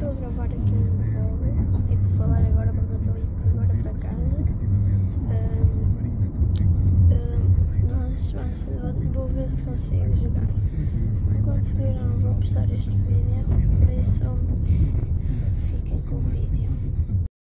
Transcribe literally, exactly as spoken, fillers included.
estou a gravar aqui um vlog, tipo falar agora porque eu estou a ir agora para casa. Um, um, nós vamos, vou ver se consigo jogar. Se conseguir não vou postar este vídeo, por isso fiquem com o vídeo.